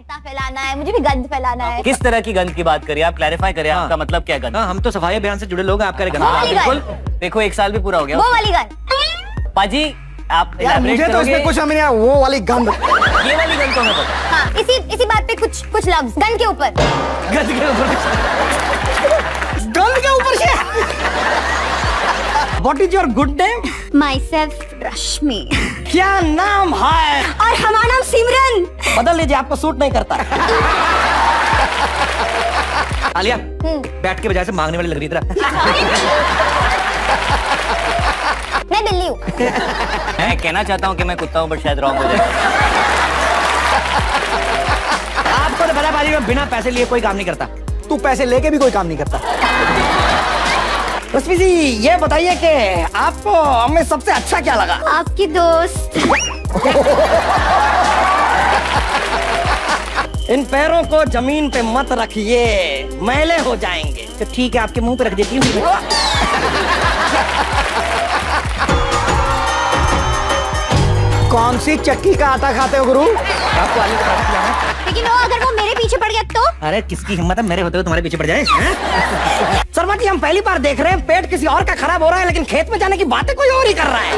रायता फैलाना है, मुझे भी गंद फैलाना है। किस तरह की गंद की बात करिए आप, क्लैरिफाई करिए आपका मतलब क्या है गंद? हम तो सफाई अभियान से जुड़े लोग हैं, आपका बिल्कुल। देखो 1 साल भी पूरा हो गया। वो वाली गंद पाजी आप मुझे तो इसमें कुछ समझ नहीं आया, वो वाली गंद, ये वाली गंद तो मैं पता। हाँ, इसी बात पे कुछ लफ्ज गंद के ऊपर। गंद के ऊपर गंद के ऊपर से। What is your good name? Myself रश्मि। क्या नाम है? और हमारा नाम सिमरन। बदल लीजिए, आपको सूट नहीं करता। आलिया बैठ के बजाय से मांगने वाली लग रही तरह। मैं बिल्ली हूँ। मैं कहना चाहता हूँ कि मैं कुत्ता हूँ, बट शायद रॉन्ग हो जाए। आपको तो पता बाजी में बिना पैसे लिए कोई काम नहीं करता। तू पैसे लेके भी कोई काम नहीं करता। रश्मि जी ये बताइए कि आपको हमें सबसे अच्छा क्या लगा? आपकी दोस्त। इन पैरों को जमीन पे मत रखिए, मैले हो जाएंगे। तो ठीक है, आपके मुंह पे रख देती हूँ। कौन सी चक्की का आटा खाते हो गुरु? आपको आलू का पराठा खिलाना? लेकिन वो अगर वो मेरे पीछे पड़ गया तो? अरे किसकी हिम्मत है मेरे होते हुए तुम्हारे पीछे पड़ जाए? शर्मा जी हम पहली बार देख रहे हैं पेट किसी और का खराब हो रहा है, लेकिन खेत में जाने की बातें कोई और ही कर रहा है।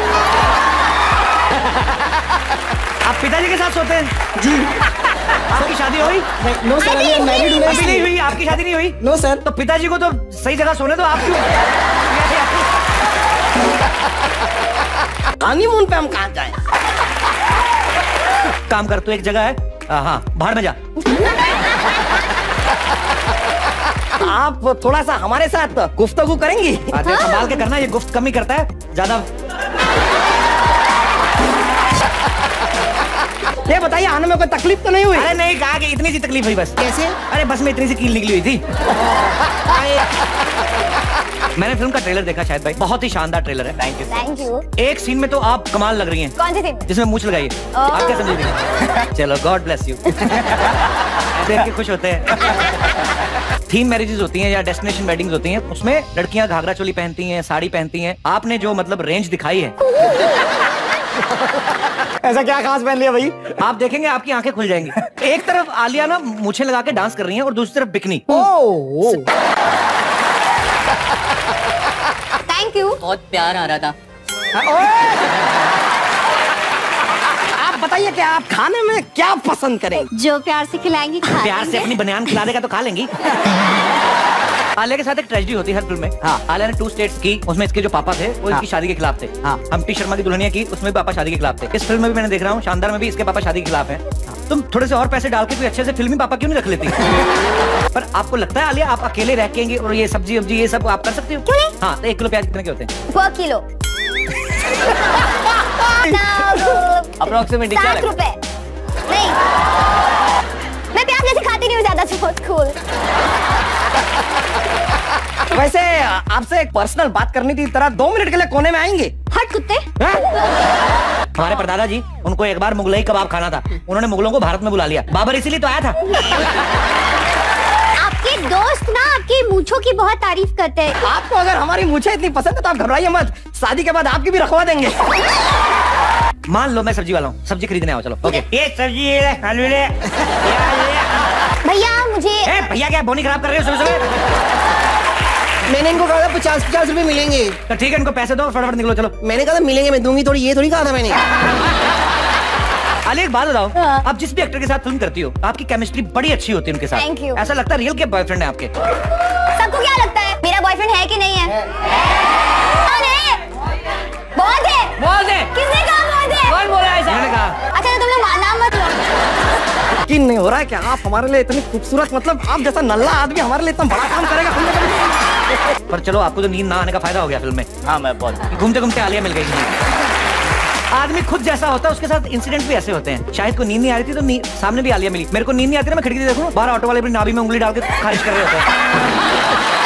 आप पिताजी के साथ सोते हैं? जी। आपकी शादी हुई? नो सर, अभी मैरिड हूं। अभी नहीं हुई? आपकी शादी नहीं हुई? No sir. तो पिताजी को तो सही जगह सोने दो, आप क्यों? हनीमून पे हम कहाँ जाएं? काम कर, तू एक जगह है, हाँ बाहर में जा। आप थोड़ा सा हमारे साथ गुफ्तगू करेंगी? अच्छा संभाल के करना, ये गुफ्त कम ही करता है ज्यादा। ये बताइए आने में कोई तकलीफ तो नहीं हुई? अरे नहीं, कहा कि इतनी सी तकलीफ हुई बस। कैसे? अरे बस में इतनी सी कील निकली हुई थी। मैंने फिल्म का ट्रेलर देखा शायद भाई, बहुत ही शानदार ट्रेलर है। Thank you. एक सीन में तो आप कमाल लग रही हैं। कौन सी सीन? जिसमें मूंछ लगाई है। आप क्या समझ रही हैं? चलो गॉड ब्लेस यू। देख के खुश होते हैं। थीम मैरिजेस होती हैं या डेस्टिनेशन वेडिंग्स होती हैं, उसमें लड़कियां घाघरा चोली पहनती हैं, साड़ी पहनती हैं। आपने जो मतलब रेंज दिखाई है, ऐसा क्या खास पहन लिया भाई? आप देखेंगे आपकी आंखें खुल जाएंगी। एक तरफ आलिया ना मूछें लगा के डांस कर रही हैं और दूसरी तरफ बिकनी। Thank you. बहुत प्यार आ रहा था। आप बताइए कि आप खाने में क्या पसंद करें? जो प्यार से खिलाएंगी खा प्यार से अपनी बनियान खिला देगा तो खा लेंगी। आलिया के साथ एक ट्रेजेडी होती है हर फिल्म में। हाँ। आलिया ने 2 स्टेट्स की, उसमें इसके जो पापा थे वो इसकी शादी के खिलाफ थे। हाँ। हम्टी शर्मा की दुल्हनिया की, उसमें भी पापा शादी के खिलाफ थे। इस फिल्म में भी मैंने देख रहा हूँ शानदार में भी इसके पापा शादी के खिलाफ हैं। तुम थोड़े से और पैसे डाल के कोई अच्छे से फिल्मी पापा क्यों नहीं रख लेती? पर आपको लगता है आलिया आप अकेले रह के और ये सब्जी वब्जी ये सब आप कर सकती हो? क्यों नहीं? हाँ, तो 1 किलो प्याज कितने के होते हैं? 1 किलो। अप्रोक्सीमेटली 7 रुपए। नहीं, मैं प्याज जैसे खाती नहीं हूँ ज्यादा। बहुत कूल। वैसे आपसे एक पर्सनल बात करनी थी, तरह 2 मिनट के लिए कोने में आएंगे? हट कुत्ते। हमारे परदादा जी, उनको एक बार मुगलई कबाब खाना था, उन्होंने मुगलों को भारत में बुला लिया। बाबर इसीलिए तो आया था। आपके दोस्त ना आपकी मूंछों की बहुत तारीफ करते हैं। आपको अगर हमारी मूंछें इतनी पसंद है तो आप घबराइए मत, शादी के बाद आपकी भी रखवा देंगे। मान लो मैं सब्जी वाला हूँ, सब्जी खरीदने आओ, चलो। ओके, ये सब्जी ये आलू ले। भैया मुझे। भैया क्या बोनी खराब कर रहे हो सुबह-सुबह? मैंने इनको कहा था 50-50 रुपए मिलेंगे। तो ठीक है, इनको पैसे दो, फटाफट निकलो चलो। मैंने कहा था मिलेंगे, मैं दूंगी थोड़ी, ये थोड़ी कहा था मैंने। आलिया एक बात बताओ, आप जिस भी एक्टर के साथ फिल्म करती हो आपकी केमिस्ट्री बड़ी अच्छी होती है उनके साथ। Thank you. ऐसा लगता है रियल के बॉयफ्रेंड है आपके। सबको क्या लगता है मेरा बॉयफ्रेंड है कि नहीं है? बहुत है। बोल दे। किसने कहा बहुत है? कौन बोला ऐसा? मैंने कहा। अच्छा तो तुम लोग नाम मत लो। यकीन नहीं हो रहा है कि आप हमारे लिए इतनी खूबसूरत, मतलब आप जैसा नल्ला आदमी हमारे लिए इतना बड़ा काम करेगा। पर चलो आपको तो नींद ना आने का फायदा हो गया फिल्म में। हाँ मैं बहुत घूमते घूमते आलिया मिल गई। आदमी खुद जैसा होता है उसके साथ इंसिडेंट भी ऐसे होते हैं। शायद को नींद नहीं आ रही थी तो सामने भी आलिया मिली। मेरे को नींद नहीं आती ना, मैं खिड़की से देखूं बाहर ऑटो वाले अपनी नाभि में उंगली डाल के खारिज कर रहे होते हैं।